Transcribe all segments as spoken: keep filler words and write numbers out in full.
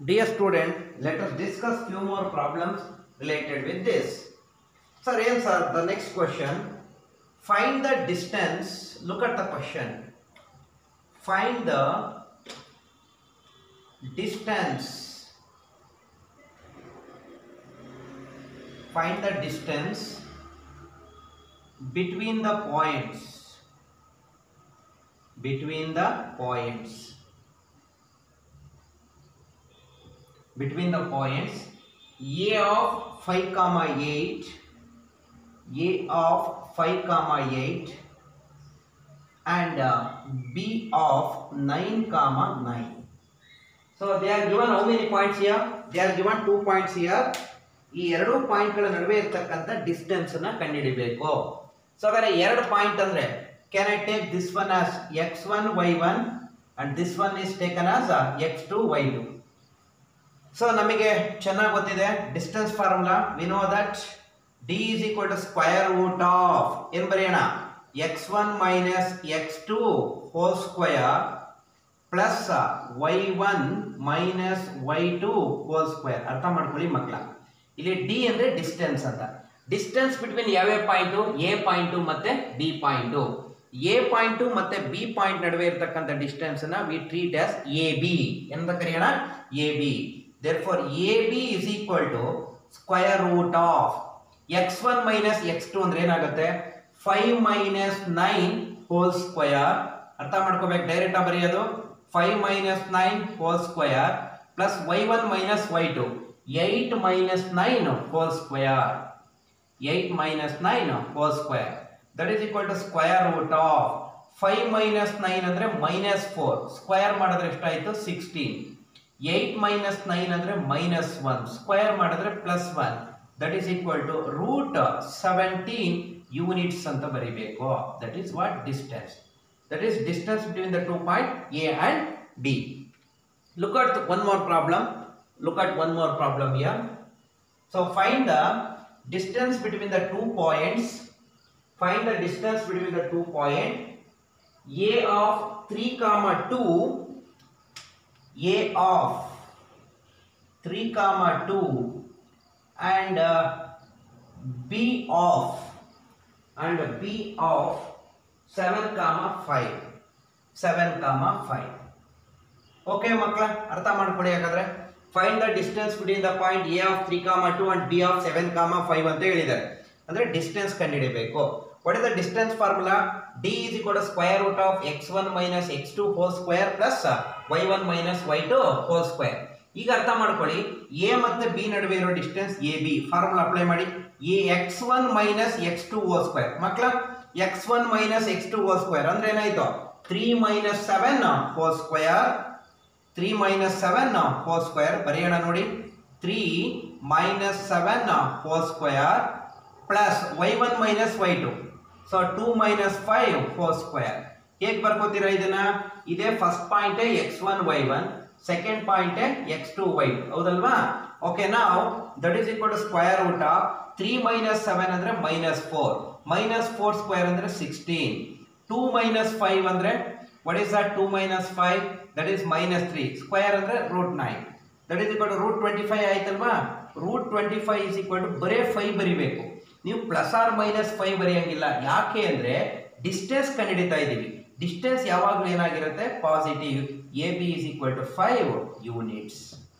Dear student, let us discuss few more problems related with this. Sir, answer the next question. Find the distance. Look at the question. Find the distance. Find the distance between the points. Between the points. Between the points A of five comma eight, A of five comma eight, and uh, B of nine comma nine. So they are given how many points here? They are given two points here. ಈ ಎರಡು ಪಾಯಿಂಟ್ಗಳ ನಡುವೆ ಇರತಕ್ಕಂತ distance ಅನ್ನು ಕಂಡುಹಿಡಿಯಬೇಕು. So ಅದರ ಎರಡು point ಅಂದ್ರೆ can I take this one as x one y one and this one is taken as x two y two. So ನಮಗೆ ಚೆನ್ನಾಗಿ ಗೊತ್ತಿದೆ distance formula. We know that d is equal to square root of ಏನು ಬರೆಯೋಣ x one minus x two whole square plus y one minus y two whole square. ಅರ್ಥ ಮಾಡ್ಕೊಳ್ಳಿ ಮಕ್ಕಳ, ಇಲ್ಲಿ d ಅಂದ್ರೆ ಡಿಸ್ಟೆನ್ಸ್ ಅಂತ. ಡಿಸ್ಟೆನ್ಸ್ ಬಿಟ್ವೀನ್ ಯಾವ್ಯಾವ point? A point ಮತ್ತೆ ಬಿ ಪಾಯಿಂಟ್. ಎ ಪಾಯಿಂಟ್ ಮತ್ತೆ ಬಿ ಪಾಯಿಂಟ್ ನಡುವೆ ಇರತಕ್ಕಂತ ಡಿಸ್ಟೆನ್ಸ್ ಅನ್ನ we treat as A B ಎಂದು ಕರೆಯೋಣ. A B. Therefore, A B is equal to square root of x one minus x two ಅಂದ್ರೆ ಏನಾಗುತ್ತೆ? five minus nine whole square. ಅರ್ಥ ಮಾಡ್ಕೋಬೇಕು, ಡೈರೆಕ್ಟ್ ಆಗಿ ಬರೆಯೋದು five minus nine whole square plus y one minus y two. eight minus nine whole square. eight minus nine whole square. That is equal to square root of five minus nine ಅಂದ್ರೆ minus four. Square ಮಾಡಿದ್ರೆ ಎಷ್ಟಾಯ್ತು? sixteen. eight minus nine ಅಂದ್ರೆ minus one. Square ಮಾಡಿದ್ರೆ plus one. That is equal to root seventeen units ಅಂತ ಬರೀಬೇಕು. That is what distance. That is distance between the two points A and B. Look at one more problem. Look at one more problem here. So find the distance between the two points. Find the distance between the two points A of three comma two, A of three comma two and uh, B of and B of seven comma five. seven comma five. Okay ಮಕ್ಕಳ, ಅರ್ಥ ಮಾಡ್ಕೊಳ್ಳಿ. ಹಾಗಾದ್ರೆ find the distance between the point A of three comma two and B of seven comma five ಅಂತ ಹೇಳಿದ್ದಾರೆ. ಅಂದ್ರೆ distance ಕಂಡುಹಿಡಿಯಬೇಕು. What is the distance formula? D is equal to square root of x one minus x two whole square plus y one minus y two whole square. ಈಗ ಅರ್ಥ ಮಾಡ್ಕೊಳ್ಳಿ, A ಮತ್ತೆ B ನಡುವೆ ಇರೋ distance A B. Formula apply ಮಾಡಿ. A x one minus x two whole square. ಮಕ್ಕಳ x one minus x two whole square ಅಂದ್ರೆ ಏನಾಯ್ತು? three minus seven whole square. three minus seven whole square ಬರೆಯೋಣ ನೋಡಿ. three minus seven whole square plus y one minus y two. So two minus five whole square. ಹೇಗೆ ಬರ್ಕೋತೀರಾ ಇದನ್ನ? ಇದೇ first point x one y one, second point x two y two. ಹೌದಲ್ವಾ? Okay, ನಾವು that is equal to square root of three minus seven ಅಂದ್ರೆ minus four. minus four square ಅಂದ್ರೆ sixteen. two minus five ಅಂದ್ರೆ what is that? two minus five, that is minus three. Square ಅಂದ್ರೆ root nine. that is equal to root twenty-five ಆಯ್ತಲ್ವಾ? root twenty-five is equal to ಬರೇ five ಬರಿಬೇಕು. ನೀವು plus or minus five ಬರೆಯಂಗಿಲ್ಲ. ಯಾಕೆ ಅಂದ್ರೆ distance ಕಂಡುಹಿಡಿತಾ ಇದ್ದೀವಿ. ಡಿಸ್ಟೆನ್ಸ್ ಯಾವಾಗಲೂ ಏನಾಗಿರುತ್ತೆ? Positive. A B is equal to five units.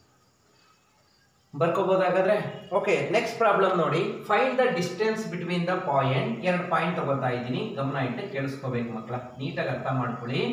ಬರ್ಕೋಬಹುದಾಗಾದ್ರೆ ಓಕೆ. ನೆಕ್ಸ್ಟ್ ಪ್ರಾಬ್ಲಮ್ ನೋಡಿ. Find the distance between the point. ಎರಡು ಪಾಯಿಂಟ್ ತಗೋತಾ ಇದ್ದೀನಿ, ಗಮನ ಇಟ್ಟು ಕೇಳಿಸ್ಕೋಬೇಕು ಮಕ್ಕಳ, ನೀಟಾಗಿ ಅರ್ಥ ಮಾಡ್ಕೊಳ್ಳಿ.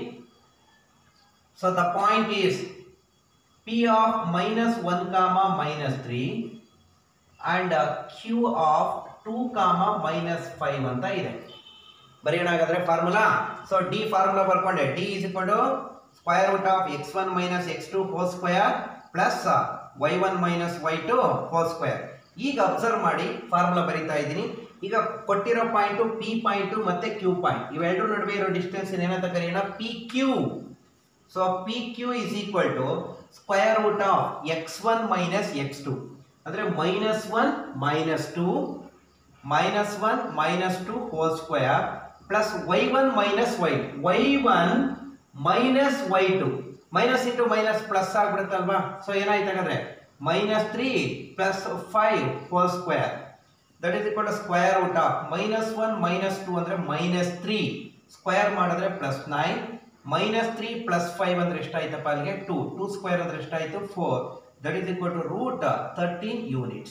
So the point is P of minus one comma minus three and Q of two comma minus five ಅಂತ ಇದೆ. ಬರೆಯೋಣ ಹಾಗಾದ್ರೆ ಫಾರ್ಮುಲಾ. ಸೊ ಡಿ ಫಾರ್ಮುಲಾ ಬರ್ಕೊಂಡೆ. D is equal to square root of x one minus x two whole square plus y one minus y two whole square. ಈಗ observe ಮಾಡಿ formula ಬರೀತಾ ಇದ್ದೀನಿ. ಈಗ ಕೊಟ್ಟಿರೋ ಪಾಯಿಂಟ್ ಪಿ ಪಾಯಿಂಟ್ ಮತ್ತೆ Q point, ಇವೆರಡರ ನಡುವೆ ಇರೋ ಡಿಸ್ಟೆನ್ಸ್ ಏನಂತ ಕರೆಯೋಣ? P Q. So P Q is equal to square root of x one minus x two ಅಂದ್ರೆ minus one minus two minus one minus two whole square plus y one minus y two. y one minus y two minus into minus plus ಆಗ್ಬಿಡುತ್ತಲ್ವಾ. So ಏನಾಯ್ತು ಹಾಗಾದ್ರೆ minus three plus five whole square that is equal to square root of minus one minus two ಅಂದ್ರೆ minus three square ಮಾಡಿದ್ರೆ plus nine minus three plus five ಅಂದ್ರೆ ಎಷ್ಟಾಯ್ತಪ್ಪ ಅಲ್ಲಿಗೆ two two square ಅಂದ್ರೆ ಎಷ್ಟಾಯ್ತು four that is equal to root thirteen units.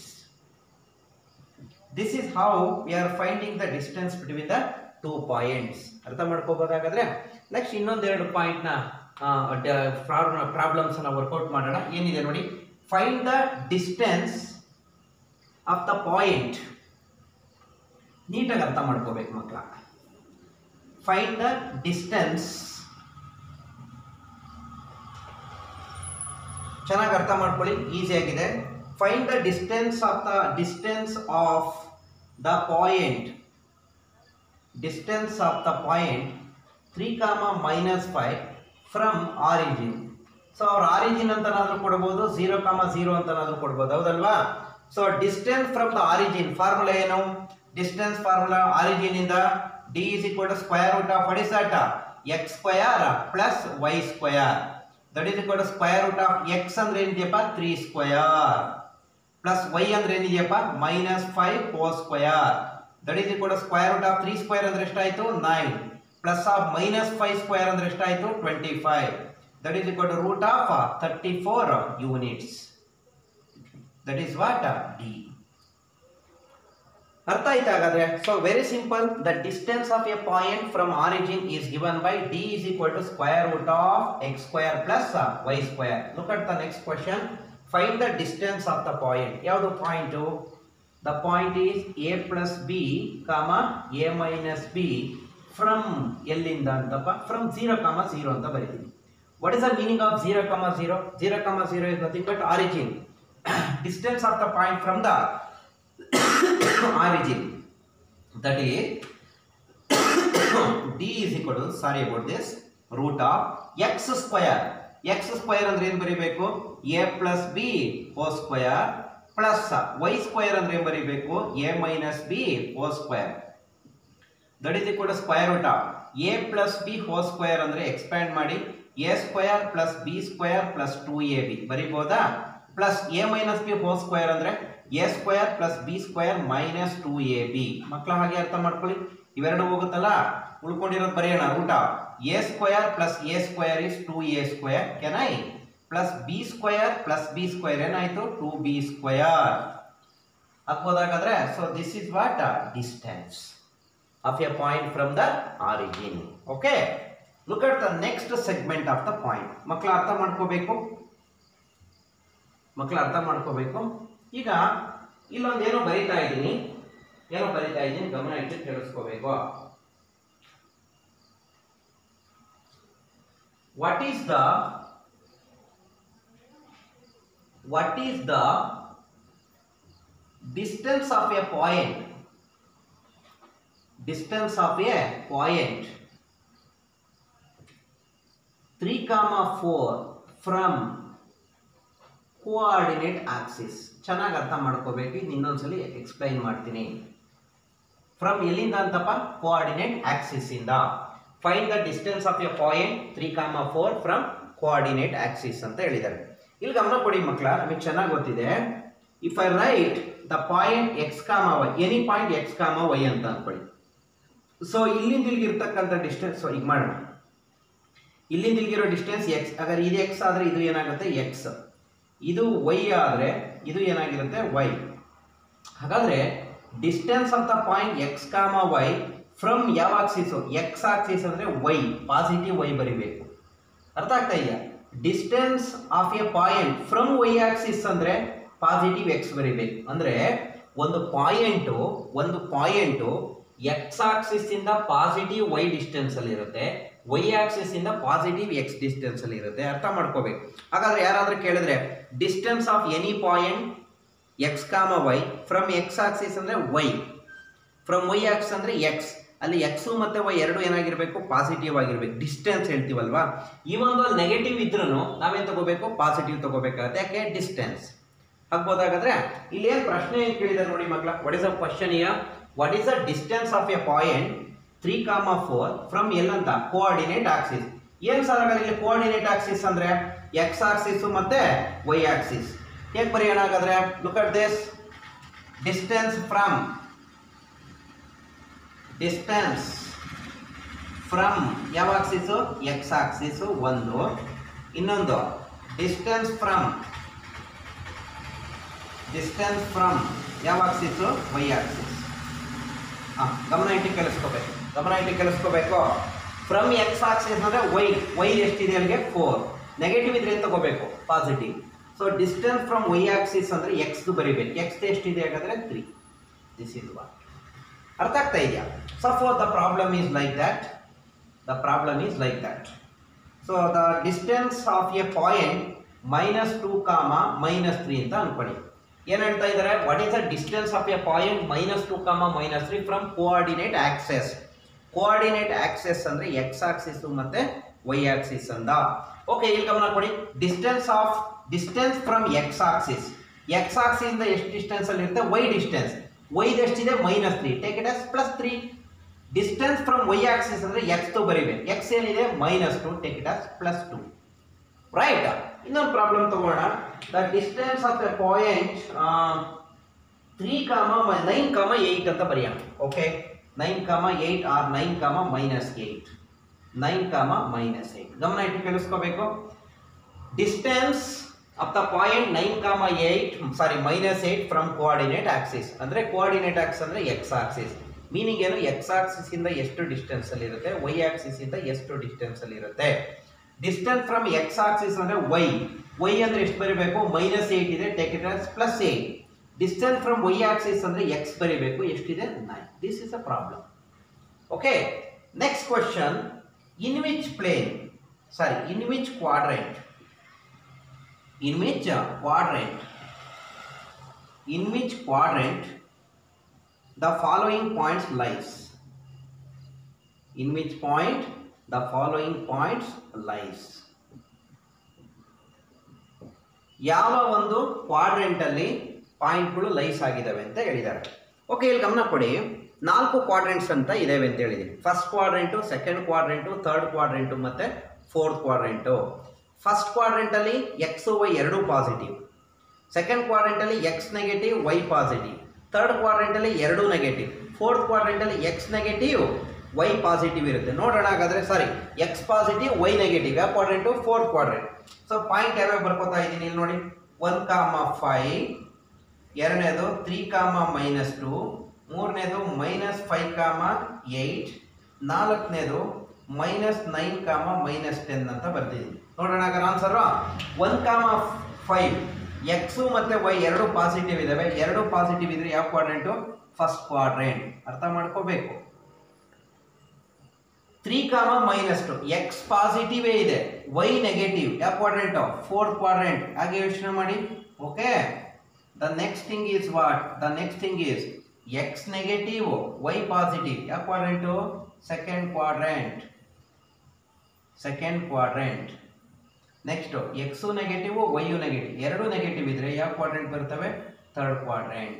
This is how we are finding the distance between the two points. ಅರ್ಥ ಮಾಡ್ಕೋಬಹುದಾಗಾದ್ರೆ next ಇನ್ನೊಂದೆರಡು point ನ problems ಅನ್ನ work out ಮಾಡೋಣ. ಏನಿದೆ ನೋಡಿ, find the distance of the point. ನೀಟಾಗಿ ಅರ್ಥ ಮಾಡ್ಕೋಬೇಕು ಮಕ್ಕಳ. ಫೈಂಡ್ ದ ಡಿಸ್ಟೆನ್ಸ್, ಚೆನ್ನಾಗಿ ಅರ್ಥ ಮಾಡ್ಕೊಳ್ಳಿ, ಈಸಿ ಆಗಿದೆ. Find the distance of the distance of the point distance of the point three comma minus five from origin. So ಅವ್ರ ಆರಿಜಿನ್ ಅಂತನಾದ್ರೂ ಕೊಡ್ಬೋದು, ಝೀರೋ ಕಾಮ ಝೀರೋ ಅಂತನಾದ್ರೂ ಕೊಡ್ಬೋದು, ಹೌದಲ್ವಾ. So distance from the origin formula ಏನು? Distance formula origin ಇಂದ D is equal to square root of what is that X square plus Y square that is equal to square root of X ಅಂದ್ರೆ ಏನಿದೆಯಪ್ಪ three square plus Y ಅಂದ್ರೆ ಏನಿದೆಯಪ್ಪ minus five four square that is equal to square root of three square ಅಂದ್ರೆ ಎಷ್ಟಾಯ್ತು nine plus of minus five square ಅಂದ್ರೆ ಎಷ್ಟಾಯ್ತು twenty five that is equal to root of thirty four units. That is what D. ಅರ್ಥ ಆಯ್ತು ಹಾಗಾದ್ರೆ. So very simple, the distance of a point from origin is given by D is equal to square root of X square plus Y square. Look at the next question. Find the distance of the point. ಯಾವುದು point? The point is A plus B comma A minus B from ಎಲ್ಲಿಂದ ಅಂತಪ್ಪ from zero comma zero ಅಂತ ಬರೀತೀನಿ. What is the meaning of zero comma zero? Zero comma zero is nothing but origin. Distance of the point from the origin, that is d is equal to, sorry about this, root of x square. x square ಅಂದ್ರೆ ಏನು ಬರೀಬೇಕು? a plus b whole square plus y square ಅಂದ್ರೆ ಏನು ಬರೀಬೇಕು? a minus b whole square that is equal to square root of a plus b whole square ಅಂದ್ರೆ expand ಮಾಡಿ a square plus b square plus two A B ಬರೀಬಹುದಾ? Plus a minus b whole square ಅಂದ್ರೆ a square plus B square minus two A B. ಮಕ್ಕಳ ಹಾಗೆ ಅರ್ಥ ಮಾಡ್ಕೊಳ್ಳಿ, ಇವೆರಡು ಹೋಗುತ್ತಲ್ಲ, ಉಳ್ಕೊಂಡಿರೋದು ಬರೆಯೋಣ. Root of A square plus A square is two A square can I plus B square plus B square ಏನಾಯ್ತು ಟೂ ಬಿ ಸ್ಕ್ವೇರ್ ಹಾಕ್ಬೋದಾಗಾದ್ರೆ. So this is what distance of a point from the origin. Okay, look at the next segment of the point. ಮಕ್ಕಳ ಅರ್ಥ ಮಾಡ್ಕೋಬೇಕು, ಮಕ್ಕಳ ಅರ್ಥ ಮಾಡ್ಕೋಬೇಕು. ಈಗ ಇಲ್ಲೊಂದು ಏನೋ ಬರೀತಾ ಇದ್ದೀನಿ, ಏನೋ ಬರೀತಾ ಇದ್ದೀನಿ, ಗಮನ ಇಟ್ಟು ಕೇಳಿಸ್ಕೋಬೇಕು. What is the what is the distance of a point distance of a point three comma four from coordinate axis. ಚೆನ್ನಾಗಿ ಅರ್ಥ ಮಾಡ್ಕೋಬೇಕು, ಇದು ಇನ್ನೊಂದ್ಸಲಿ ಎಕ್ಸ್ಪ್ಲೈನ್ ಮಾಡ್ತೀನಿ. ಫ್ರಮ್ ಎಲ್ಲಿಂದ ಅಂತಪ್ಪ? ಕೋಆರ್ಡಿನೇಟ್ ಆಕ್ಸಿಸ್ ಇಂದ. Find the distance of a point three comma four from coordinate axis ಅಂತ ಹೇಳಿದ್ದಾರೆ. ಇಲ್ಲಿ ಗಮನ ಕೊಡಿ ಮಕ್ಕಳ, ನಮಗೆ ಚೆನ್ನಾಗಿ ಗೊತ್ತಿದೆ. If I write the point X comma Y, any point X comma Y ಅಂತ ಅನ್ಕೊಳ್ಳಿ. ಸೊ ಇಲ್ಲಿಂದ ಇಲ್ಲಿಗೆ ಇರ್ತಕ್ಕಂಥ ಡಿಸ್ಟೆನ್ಸ್ ಈಗ ಮಾಡೋಣ. ಇಲ್ಲಿಂದ ಇಲ್ಲಿಗಿರೋ ಡಿಸ್ಟೆನ್ಸ್ ಎಕ್ಸ್, ಹಾಗಾದ್ರೆ ಇದು ಎಕ್ಸ್ ಆದರೆ ಇದು ಏನಾಗುತ್ತೆ ಎಕ್ಸ್, ಇದು ವೈ ಆದರೆ ಇದು ಏನಾಗಿರುತ್ತೆ ವೈ. ಹಾಗಾದ್ರೆ distance of the point X comma Y from ಯಾವ ಆಕ್ಸಿಸ್? ಎಕ್ಸ್ ಆಕ್ಸಿಸ್ ಅಂದ್ರೆ ವೈ, ಪಾಸಿಟಿವ್ ವೈ ಬರಿಬೇಕು. ಅರ್ಥ ಆಗ್ತಾ ಇದೆಯಾ? Distance of a point from Y axis ಅಂದ್ರೆ ಪಾಸಿಟಿವ್ ಎಕ್ಸ್ ಬರಿಬೇಕು. ಅಂದ್ರೆ ಒಂದು ಪಾಯಿಂಟು ಒಂದು ಪಾಯಿಂಟು ಎಕ್ಸ್ ಆಕ್ಸಿಸ್ ಇಂದ ಪಾಸಿಟಿವ್ ವೈ ಡಿಸ್ಟೆನ್ಸ್ ಅಲ್ಲಿ ಇರುತ್ತೆ, ವೈ ಆಕ್ಸಿಸ್ ಇಂದ ಪಾಸಿಟಿವ್ ಎಕ್ಸ್ ಡಿಸ್ಟೆನ್ಸ್ ಅಲ್ಲಿ ಇರುತ್ತೆ. ಅರ್ಥ ಮಾಡ್ಕೋಬೇಕು. ಹಾಗಾದ್ರೆ ಯಾರಾದ್ರೂ ಕೇಳಿದ್ರೆ distance of any point X comma Y from X axis ಅಂದ್ರೆ ವೈ, ಫ್ರಮ್ ವೈ ಆಕ್ಸಿಸ್ ಅಂದ್ರೆ ಎಕ್ಸ್, ಅಲ್ಲಿ ಎಕ್ಸ್ ಮತ್ತೆ ವೈ ಎರಡು ಏನಾಗಿರ್ಬೇಕು? ಪಾಸಿಟಿವ್ ಆಗಿರ್ಬೇಕು. ಡಿಸ್ಟೆನ್ಸ್ ಹೇಳ್ತೀವಲ್ವಾ, ಈ ಒಂದು ಅಲ್ಲಿ ನೆಗೆಟಿವ್ ಇದ್ರೂ ನಾವೇನ್ ತಗೋಬೇಕು? ಪಾಸಿಟಿವ್ ತಗೋಬೇಕಾಗುತ್ತೆ. ಯಾಕೆ? ಡಿಸ್ಟೆನ್ಸ್ ಹಾಕ್ಬೋದಾಗಾದ್ರೆ. ಇಲ್ಲಿ ಏನ್ ಪ್ರಶ್ನೆ ಏನ್ ಕೇಳಿದಾರೆ ನೋಡಿ ಮಕ್ಕಳ, what is a question here? What is the distance of a point three comma four from ಎಲ್ಲಂತ? Coordinate axis. ಏನು ಸರ್ ಹಾಗಾದ್ರೆ ಇಲ್ಲಿ ಕೋಆರ್ಡಿನೇಟ್ ಆಕ್ಸಿಸ್ ಅಂದ್ರೆ ಎಕ್ಸ್ ಆಕ್ಸಿಸ್ ಮತ್ತೆ ವೈ ಆಕ್ಸಿಸ್. ಹೇಗೆ ಬರೆಯೋಣ ಹಾಗಾದ್ರೆ? Look at this. Distance from distance from ಯಾವ ಆಕ್ಸಿಸ್? ಎಕ್ಸ್ ಆಕ್ಸಿಸ್ ಒಂದು. ಇನ್ನೊಂದು ಡಿಸ್ಟೆನ್ಸ್ ಫ್ರಮ್ ಡಿಸ್ಟೆನ್ಸ್ ಫ್ರಮ್ ಯಾವ ಆಕ್ಸಿಸ್? Y Axis. ಹಾಂ, ಗಮನ ಇಟ್ಟು ಕೇಳಿಸ್ಕೋಬೇಕು, ಗಮನ ಇಟ್ಟು ಕೇಳಿಸ್ಕೋಬೇಕು. ಫ್ರಮ್ ಎಕ್ಸ್ ಆಕ್ಸಿಸ್ ಅಂದರೆ ವೈ ವೈ ಎಷ್ಟಿದೆ ಅಲ್ಲಿಗೆ? ಫೋರ್. ನೆಗೆಟಿವ್ ಇದ್ರೆ ಏನು ತಗೋಬೇಕು? Positive. So distance from Y axis ಅಂದರೆ ಎಕ್ಸ್ದು ಬರಿಬೇಕು. ಎಕ್ಸ್ ಎಷ್ಟಿದೆ ಹಾಗಾದರೆ? ತ್ರೀ. This is what. ಅರ್ಥ ಆಗ್ತಾ ಇದೆಯಾ? So for the problem is like that. The problem is like that. So the distance of a point minus two comma minus three ಅಂತ ಅನ್ಕೊಳ್ಳಿ. ಏನು ಹೇಳ್ತಾ ಇದ್ದಾರೆ? What is the distance of a point minus two comma minus three from coordinate axes. Coordinate axes ಅಂದರೆ X axis ಮತ್ತೆ Y axis ಅಂದ. Okay, ಇಲ್ಲಿ ಗಮನ ಕೊಡಿ. Distance of distance from X axis. X axis ಇಂದ ಎಷ್ಟು ಡಿಸ್ಟೆನ್ಸ್ ಅಲ್ಲಿ ಇರುತ್ತೆ? Y distance. ವೈದು ಎಷ್ಟಿದೆ? Minus three. Take it as plus three. Distance from Y axis ಅಂದರೆ ಎಕ್ಸ್ ತು ಬರಿಬೇಕು. ಎಕ್ಸ್ ಏನಿದೆ? Minus two. Take it as plus two. Right. ಇನ್ನೊಂದು ಪ್ರಾಬ್ಲಮ್ ತಗೋಣ. The distance of a point three comma nine comma eight ಅಂತ ಬರೆಯೋಣ. Okay, nine comma eight or nine comma minus eight. Nine comma minus eight. ಗಮನ ಇಟ್ಟು ಕೇಳಿಸ್ಕೋಬೇಕು. Distance of the point nine comma eight sorry minus eight from coordinate axis. ಅಂದರೆ coordinate axis ಅಂದರೆ X axis. Meaning ಏನು? X axis ಇಂದ ಎಷ್ಟು distance ಅಲ್ಲಿ ಇರುತ್ತೆ? ವೈ ಆಕ್ಸಿಸ್ ಇಂದ ಎಷ್ಟು ಡಿಸ್ಟೆನ್ಸ್ ಅಲ್ಲಿ ಇರುತ್ತೆ? ಡಿಸ್ಟೆನ್ಸ್ ಫ್ರಮ್ ಎಕ್ಸ್ ಆಕ್ಸಿಸ್ ಅಂದರೆ ವೈ. ವೈ ಅಂದರೆ ಎಷ್ಟು ಬರೀಬೇಕು? ಮೈನಸ್ ಏಯ್ಟ್ ಇದೆ. Take it as plus eight. Distance from Y axis ಅಂದರೆ ಎಕ್ಸ್ ಬರೀಬೇಕು. ಎಷ್ಟಿದೆ? Nine. This is a problem. Okay, next question. In which plane sorry in which quadrant in which quadrant in which quadrant the following points lies? In which point the following points lies? ಯಾವ ಒಂದು quadrant ಅಲ್ಲಿ ಪಾಯಿಂಟ್ಗಳು lies ಆಗಿದ್ದಾವೆ ಅಂತ ಹೇಳಿದ್ದಾರೆ. Okay, ಇಲ್ಲಿ ಗಮನ ಕೊಡಿ. ನಾಲ್ಕು ಕ್ವಾಡ್ರೆಂಟ್ಸ್ ಅಂತ ಇದಾವೆ ಅಂತ ಹೇಳಿದ್ದೀನಿ. First quadrant, second quadrant, third quadrant ಮತ್ತು ಫೋರ್ತ್ ಕ್ವಾಡ್ರೆಂಟು. ಫಸ್ಟ್ ಕ್ವಾಡ್ರೆಂಟಲ್ಲಿ ಎಕ್ಸ್ ವೈ ಎರಡೂ ಪಾಸಿಟಿವ್. ಸೆಕೆಂಡ್ ಕ್ವಾಡ್ರೆಂಟಲ್ಲಿ X negative, Y positive. Third ಕ್ವಾಡ್ರೆಂಟಲ್ಲಿ ಎರಡು ನೆಗೆಟಿವ್. ಫೋರ್ತ್ ಕ್ವಾಡ್ರೆಂಟಲ್ಲಿ ಎಕ್ಸ್ ನೆಗೆಟಿವ್, ವೈ ಪಾಸಿಟಿವ್ ಇರುತ್ತೆ. ನೋಡೋಣ ಹಾಗಾದರೆ. Sorry, X positive, Y negative. ಯಾವ quadrant? Fourth quadrant. So point ಯಾವ್ಯಾವ ಬರ್ಕೋತಾ ಇದ್ದೀನಿ ಇಲ್ಲಿ ನೋಡಿ. ಒನ್ ಕಾಮ ಫೈವ್, ಎರಡನೇದು ತ್ರೀ ಕಾಮ ಮೈನಸ್ ಟು, ಮೂರನೇದು ಮೈನಸ್ ಫೈವ್ ಕಾಮ ಏಯ್ಟ್, ನಾಲ್ಕನೇದು minus nine comma minus ten ಅಂತ ಬರ್ತಿದ್ದೀನಿ. ನೋಡೋಣ ಹಾಗಾದ್ರೆ answer. One comma five X ಮತ್ತು ವೈ ಎರಡು ಪಾಸಿಟಿವ್ ಇದ್ದಾವೆ. ಎರಡು ಪಾಸಿಟಿವ್ ಇದ್ರೆ ಯಾವ ಕ್ವಾಡ್ರೆಂಟು? First quadrant. ಅರ್ಥ ಮಾಡ್ಕೋಬೇಕು. Three comma minus to X ಪಾಸಿಟಿವೇ ಇದೆ, ವೈ ನೆಗೆಟಿವ್. ಯಾವ ಕ್ವಾಡ್ರೆಂಟು? Fourth quadrant. ಹಾಗೆ ಯೋಚನೆ ಮಾಡಿ. Okay, the next thing is what? The next thing is X negative, Y positive. ಯಾವ quadrant? Second quadrant. Second quadrant. Next X negative, Y negative. ಎರಡು ನೆಗೆಟಿವ್ ಇದ್ರೆ ಯಾವ ಕ್ವಾಡ್ರೆಂಟ್ ಬರ್ತವೆ? Third quadrant.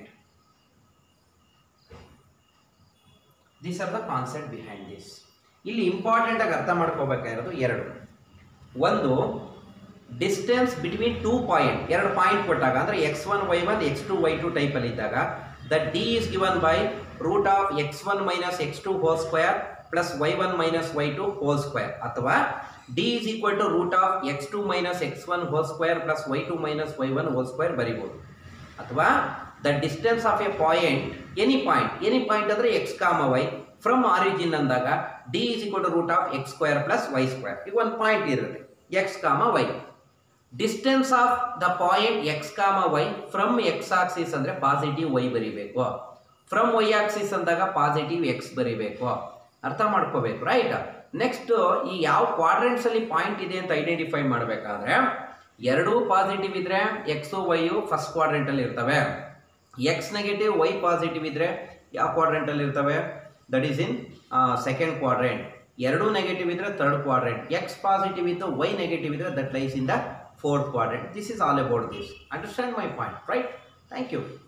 These are the concept behind this. ಇಲ್ಲಿ important ಆಗಿ ಅರ್ಥ ಮಾಡ್ಕೋಬೇಕಾಗಿರೋದು ಎರಡು. ಒಂದು, ಡಿಸ್ಟೆನ್ಸ್ ಬಿಟ್ವೀನ್ ಟೂ ಪಾಯಿಂಟ್. ಎರಡು ಪಾಯಿಂಟ್ ಕೊಟ್ಟಾಗ ಅಂದರೆ X one Y one X two Y two ಟೈಪಲ್ಲಿ ಇದ್ದಾಗ the D is given by root of X one minus X two whole square plus Y one minus Y two whole square. ಅಥವಾ D is equal to root of X two minus X one whole square plus Y two minus Y one whole square ಬರಿಬೋದು. ಅಥವಾ the distance of a point, any point, any point ಅಂದರೆ X comma Y from origin ಅಂದಾಗ D is equal to root of X square plus Y square. ಈಗ ಒಂದು point ಇರುತ್ತೆ x comma y. Distance of the point X comma Y from X axis ಅಂದರೆ positive Y ಬರಿಬೇಕು. From Y axis ಅಂದಾಗ positive X ಬರಿಬೇಕು. ಅರ್ಥ ಮಾಡ್ಕೋಬೇಕು, right? Next, ಈ ಯಾವ ಕ್ವಾಡ್ರೆಂಟ್ಸ್ ಅಲ್ಲಿ ಪಾಯಿಂಟ್ ಇದೆ ಅಂತ ಐಡೆಂಟಿಫೈ ಮಾಡಬೇಕಾದ್ರೆ ಎರಡೂ ಪಾಸಿಟಿವ್ ಇದ್ರೆ ಎಕ್ಸು ವೈಯು ಫಸ್ಟ್ ಕ್ವಾಡ್ರೆಂಟ್ ಅಲ್ಲಿ ಇರ್ತವೆ. ಎಕ್ಸ್ ನೆಗೆಟಿವ್, ವೈ ಪಾಸಿಟಿವ್ ಇದ್ರೆ ಯಾವ ಕ್ವಾಡ್ರೆಂಟ್ ಅಲ್ಲಿ ಇರ್ತವೆ? That is in second quadrant. ಎರಡೂ ನೆಗೆಟಿವ್ ಇದ್ರೆ ಥರ್ಡ್ ಕ್ವಾಡ್ರೆಂಟ್. ಎಕ್ಸ್ ಪಾಸಿಟಿವ್ ಇದ್ದು ವೈ ನೆಗೆಟಿವ್ ಇದ್ರೆ that lies in the fourth quadrant. This is all about this. Understand my point, right? Thank you.